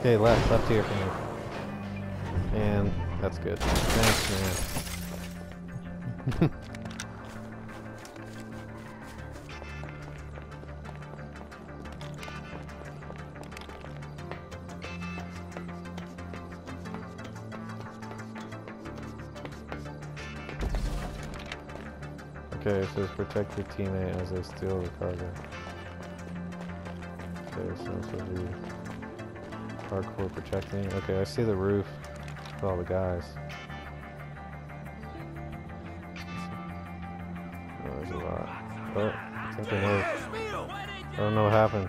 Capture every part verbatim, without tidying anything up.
Okay, left, left here for me. And that's good. Thanks, man. Okay, it says protect your teammate as they steal the cargo. Okay, so this will be hardcore protecting. Okay, I see the roof with all the guys. Oh, there's a lot. Oh, I think I know. I don't know what happened.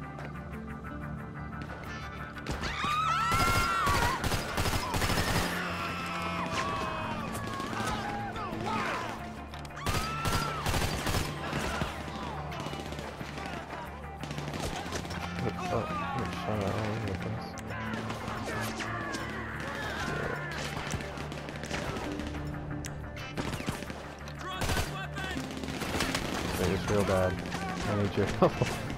Oh, I'm shot all over the place. Yeah. It's real bad. I need your help.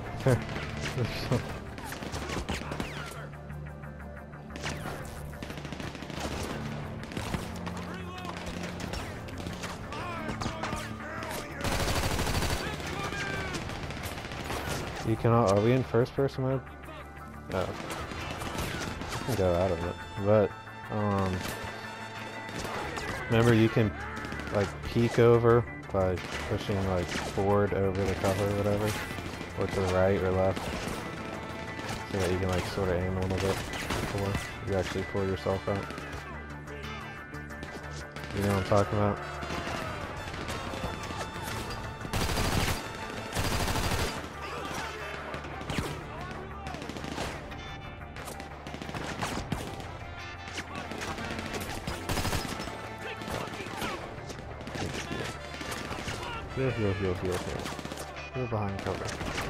You cannot. Are we in first person mode? No. I can go out of it. But, um. Remember, you can, like, peek over by pushing, like, forward over the cover or whatever. Or to the right or left. So that you can, like, sort of aim a little bit before you actually pull yourself out. You know what I'm talking about? Heal, heal, heal, heal, heal. Heal behind cover.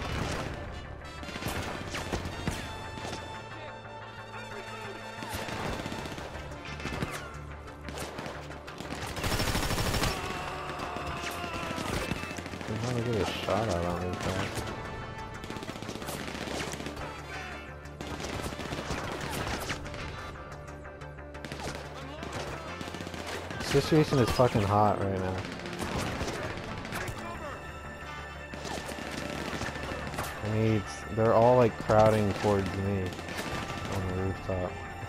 I'm trying to get a shot out on these guys. The situation is fucking hot right now. Needs, they're all like crowding towards me on the rooftop.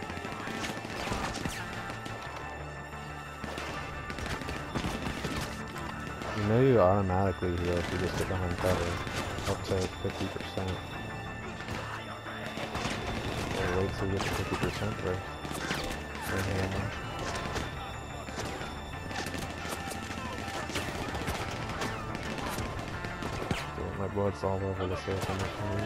You know you automatically heal if you just get behind cover, up to fifty percent. Or wait till you get to fifty percent first. My blood's all over the surface.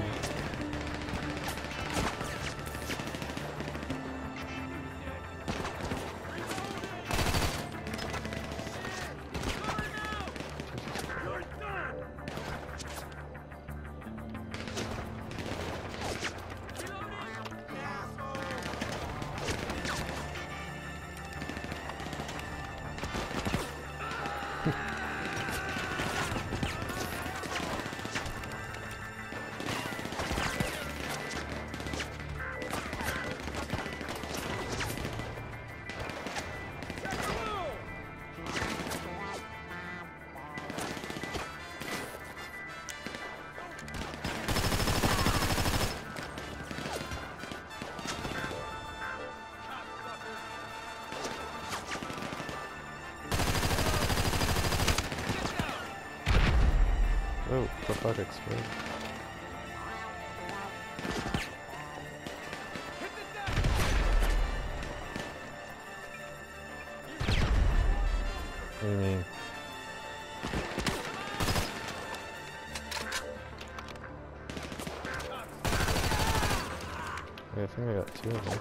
Oh, the fuck exploded. What do you mean? Wait, I think I got two of them.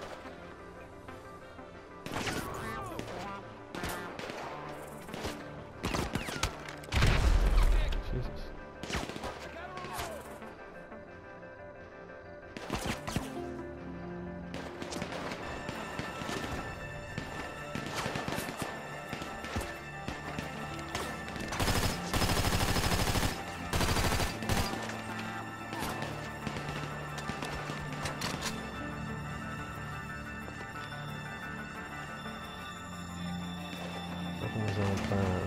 Jesus. On his own planet.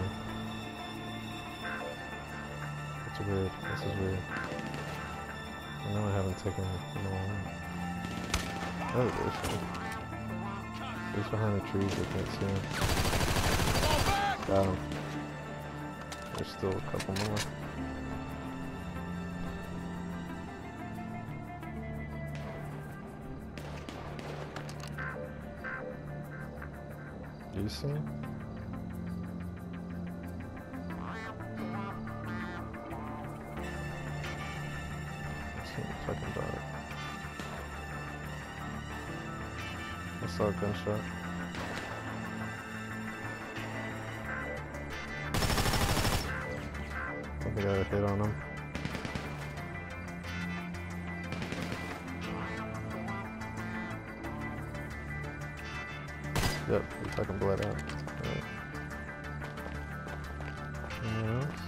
That's weird. This is weird. I know I haven't taken long. Oh, there's one. He's behind the trees, I can't see him. Got him. There's still a couple more. Do you see him? Fucking dog. I saw a gunshot. I think I got a hit on him. Yep, he fucking bled out. Right. Anything else?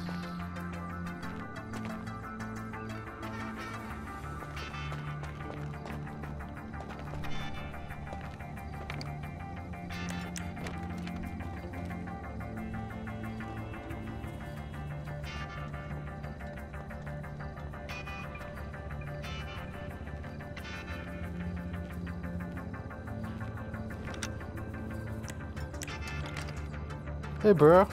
Hey, bro.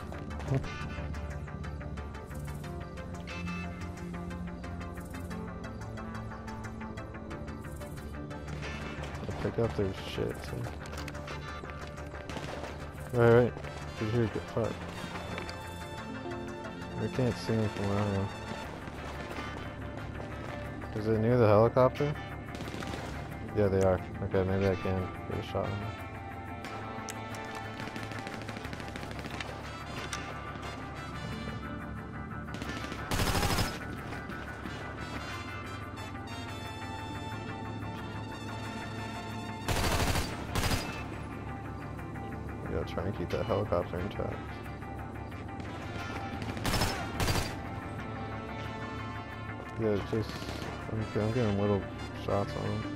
I'll pick up their shit, so. Alright, you're here, get fucked. I can't see him from where I am. Is it near the helicopter? Yeah, they are. Okay, maybe I can get a shot on them. Gotta try and keep that helicopter intact. Yeah, it's just I'm, I'm getting little shots on him.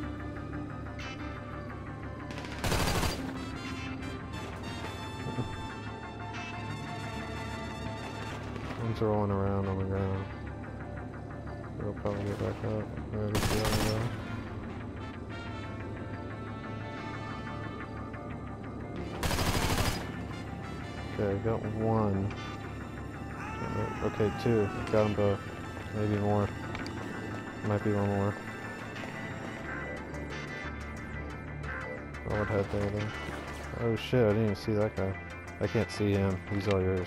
One's rolling around on the ground. He'll probably get back up. Ready to see how we go. Okay, I got one. Okay, two. Got them both. Maybe more. Might be one more. I would head there then. Oh shit, I didn't even see that guy. I can't see him. He's all yours.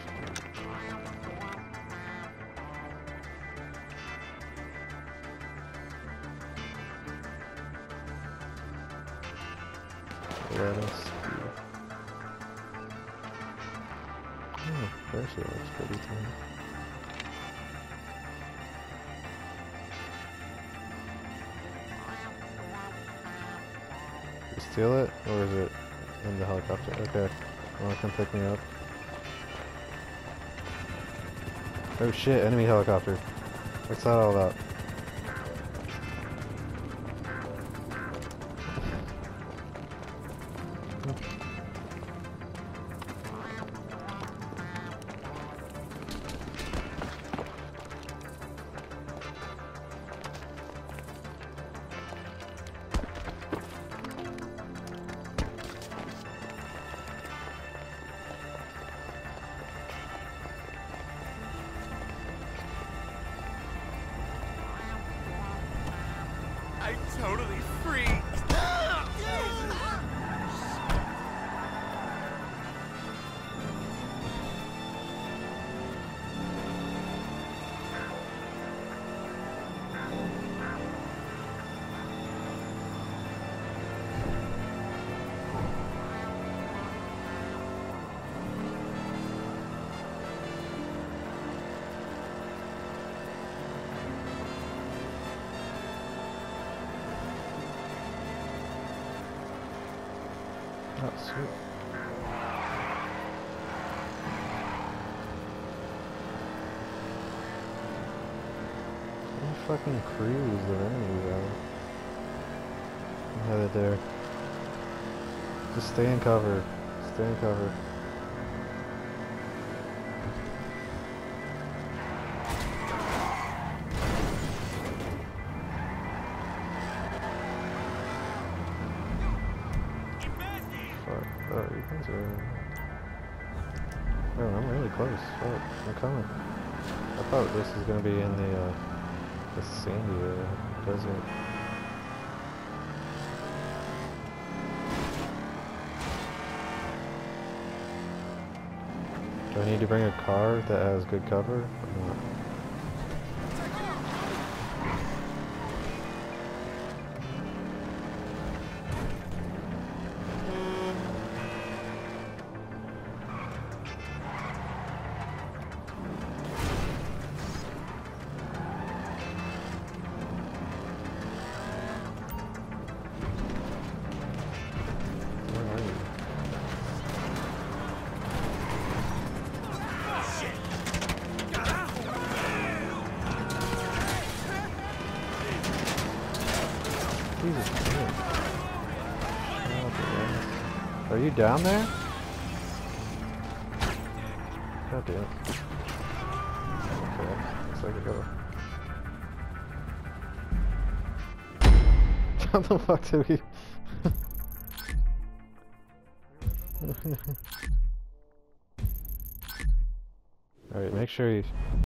Let us see. Oh, Percy looks pretty tiny. You steal it, or is it in the helicopter? Okay, wanna come pick me up? Oh shit, enemy helicopter. What's that all about? I'm totally free. Oh, sweet. What fucking crews of enemies are I'm headed there. Just stay in cover. Stay in cover. Oh, you guys are... Oh, I'm really close. Oh, I'm coming. I thought this was gonna be in the, uh, the sandy area, desert. Do I need to bring a car that has good cover or not? Where are you? Jesus Christ. Oh, goodness. Are you down there? God damn it. Okay, looks like I gotta... How the fuck did we... Alright, make sure you...